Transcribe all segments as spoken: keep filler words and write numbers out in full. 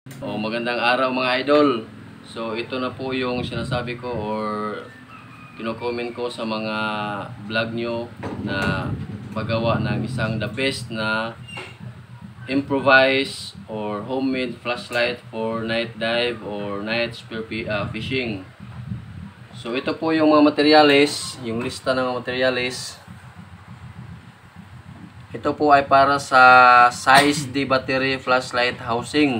O magandang araw mga idol. So ito na po yung sinasabi ko or kino-comment ko sa mga vlog nyo na paggawa ng isang the best na improvise or homemade flashlight for night dive or night spear uh, fishing. So ito po yung mga materyales, yung lista ng mga materyales. Ito po ay para sa size D battery flashlight housing.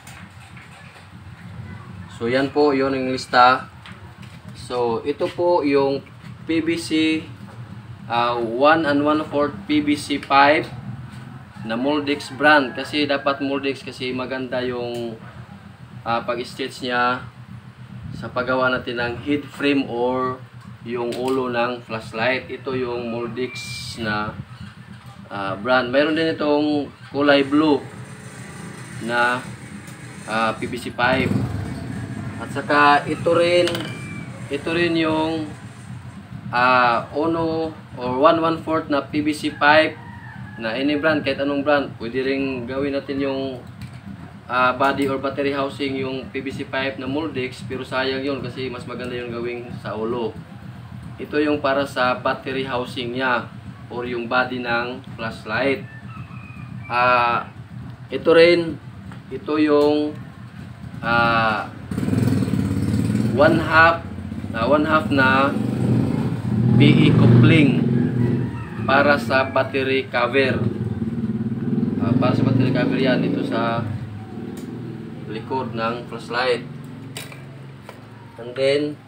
So yan po yun yung lista. So ito po yung P V C uh, one and one fourth P V C pipe na Moldex brand, kasi dapat Moldex kasi maganda yung uh, pag-stitch niya sa paggawa natin ng head frame or yung ulo ng flashlight. Ito yung Moldex na uh, brand. Mayroon din itong kulay blue na uh, P V C pipe. At saka ito rin, ito rin yung uh, uno or one one fourth na P V C pipe na any brand, kahit anong brand. Pwede rin gawin natin yung uh, body or battery housing yung P V C pipe na Moldex, pero sayang yun kasi mas maganda yung gawing sa ulo. Ito yung para sa battery housing niya or yung body ng flashlight. Uh, ito rin, ito yung uh, one half na one half na P E coupling para sa battery cover. Uh, para sa battery cover yan, ito sa likod ng flashlight. And then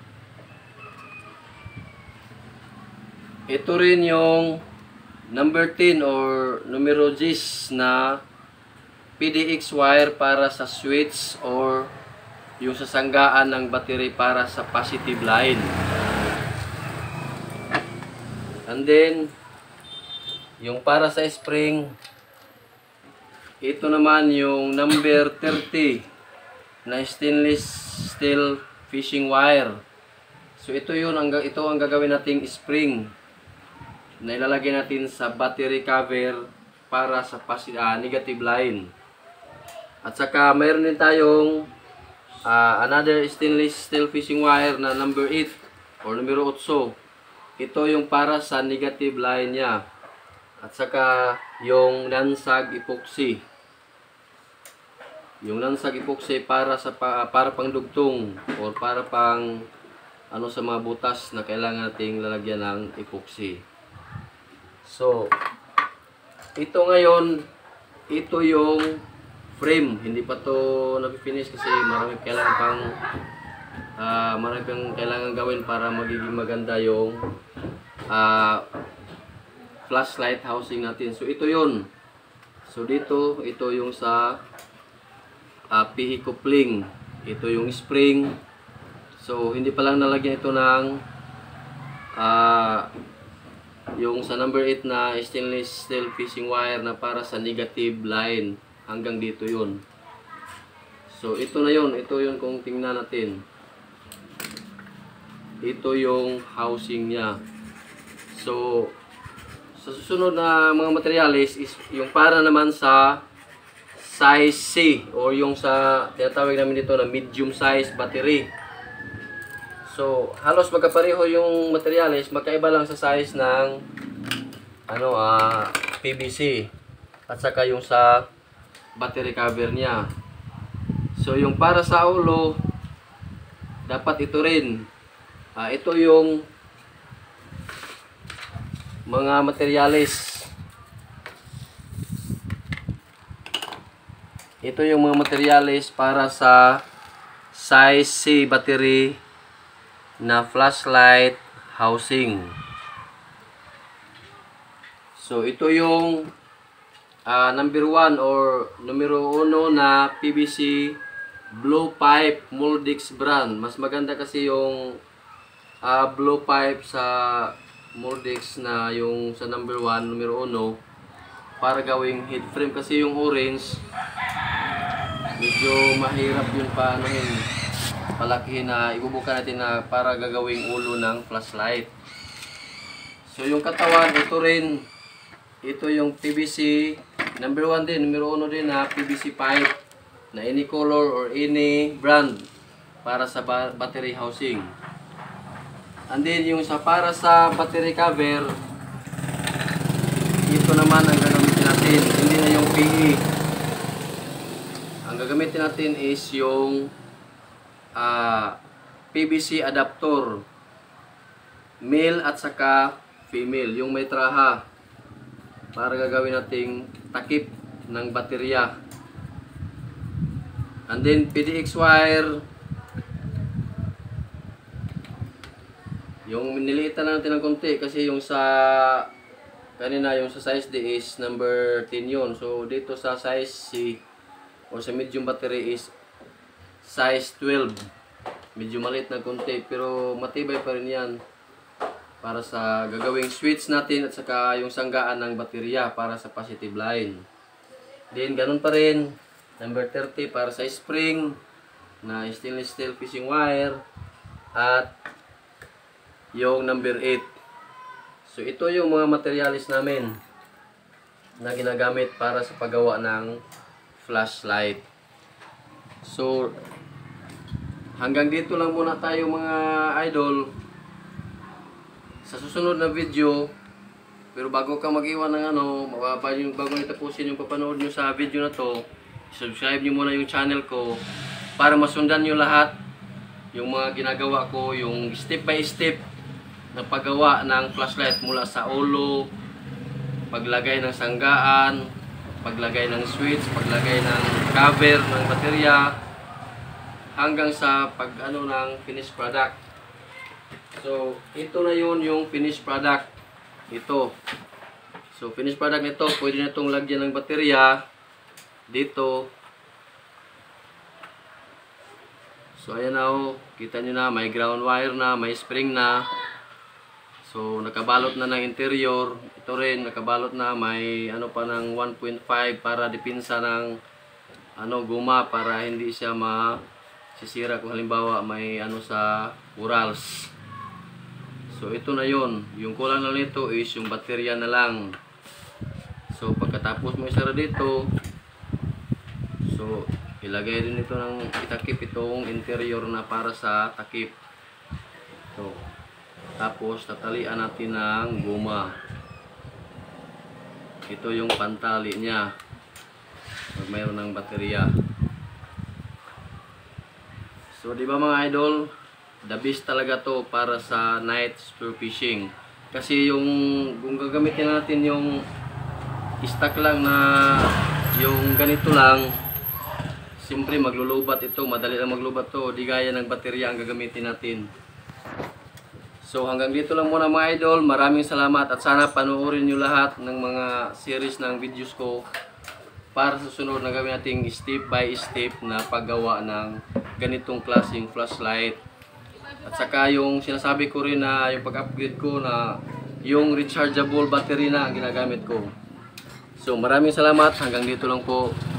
ito rin yung number ten or numero ten na P D X wire para sa switch or yung sasanggaan ng battery para sa positive line. And then yung para sa spring, ito naman yung number thirty na stainless steel fishing wire. So ito yun, ang, ito ang gagawin nating spring na ilalagay natin sa battery cover para sa uh, negative line. At saka mayroon din tayong Uh, another stainless steel fishing wire na number eight or numero eight. Ito yung para sa negative line niya. At saka yung lansag epoxy. Yung lansag epoxy para sa pa, para pang dugtong or para pang ano sa mga butas na kailangan nating lalagyan ng epoxy. So ito ngayon, ito yung frame. Hindi pa to na-finish kasi marami kailangan pang uh, marami pang kailangan gawin para magiging maganda yung uh, flashlight housing natin. So ito yun. So dito, ito yung sa uh, P E coupling. Ito yung spring. So hindi pa lang nalagyan ito ng uh, yung sa number eight na stainless steel fishing wire na para sa negative line. Hanggang dito yun. So ito na yun. Ito yun kung tingnan natin. Ito yung housing niya. So sa susunod na mga materials is yung para naman sa size C or yung sa tinatawag namin dito na medium size battery. So halos magkapareho yung materials, magkaiba lang sa size ng ano ah uh, P V C at saka yung sa battery cover niya. So yung para sa ulo, dapat ito rin. Uh, ito yung mga materyales. Ito yung mga materyales para sa size C battery na flashlight housing. So ito yung Uh, number one or numero uno na P V C blue pipe Moldex brand. Mas maganda kasi yung uh, blue pipe sa Moldex na yung sa number one, numero uno para gawing head frame, kasi yung orange medyo mahirap yun pa ano yun, palakihin na ibubuka natin na para gagawing ulo ng flashlight. So yung katawan, ito rin, ito yung P V C number one din, numero uno din na P V C pipe na any color or any brand para sa ba battery housing. And then yung sa para sa battery cover, ito naman ang gagamitin natin, hindi na yung P E. Ang gagamitin natin is yung uh, P V C adapter, male at saka female, yung may traha, para gagawin nating takip ng baterya. And then P D X wire, yung niliitan na natin ng konti kasi yung sa kanina yung sa size D is number ten yun. So dito sa size C o sa medium battery is size twelve. Medyo maliit na konti pero matibay pa rin yan para sa gagawing switch natin at saka yung sanggaan ng baterya para sa positive line. Then ganun pa rin, number thirty para sa spring na stainless steel fishing wire, at yung number eight. So ito yung mga materialis namin na ginagamit para sa paggawa ng flashlight. So hanggang dito lang muna tayo mga idol. Sa susunod na video, pero bago ka mag-iwan ng ano, bago nyo tapusin yung papanood nyo sa video na to, subscribe nyo muna yung channel ko para masundan nyo lahat yung mga ginagawa ko, yung step by step na paggawa ng flashlight mula sa ulo, paglagay ng sanggaan, paglagay ng switch, paglagay ng cover ng baterya, hanggang sa pag ano ng finished product. So ito na yun yung finished product. Ito. So finished product nito, pwede na itong lagyan ng baterya dito. So ayan na o, kita nyo na, may ground wire na, may spring na. So nakabalot na ng interior. Ito rin nakabalot na, may ano pa ng one point five para dipinsa ng ano guma para hindi siya masisira kung halimbawa may ano sa urals. So ito na yon. Yung kulang lang nito is yung baterya na lang. So pagkatapos mo isara dito, so ilagay din ito ng itakip itong interior na para sa takip. So tapos tatalian natin ng guma. Ito yung pantali niya pag mayroon ng baterya. So di ba mga idol, the best talaga to para sa night spear fishing. Kasi yung kung gagamitin natin yung stock lang na yung ganito lang, siyempre maglulubat ito, madali lang maglubat to, di gaya ng baterya ang gagamitin natin. So hanggang dito lang muna mga idol, maraming salamat at sana panoorin nyo lahat ng mga series ng videos ko para sa sunod na gawin nating step by step na paggawa ng ganitong klaseng flashlight. At saka yung sinasabi ko rin na yung pag-upgrade ko na yung rechargeable battery na ang ginagamit ko. So maraming salamat, hanggang dito lang po.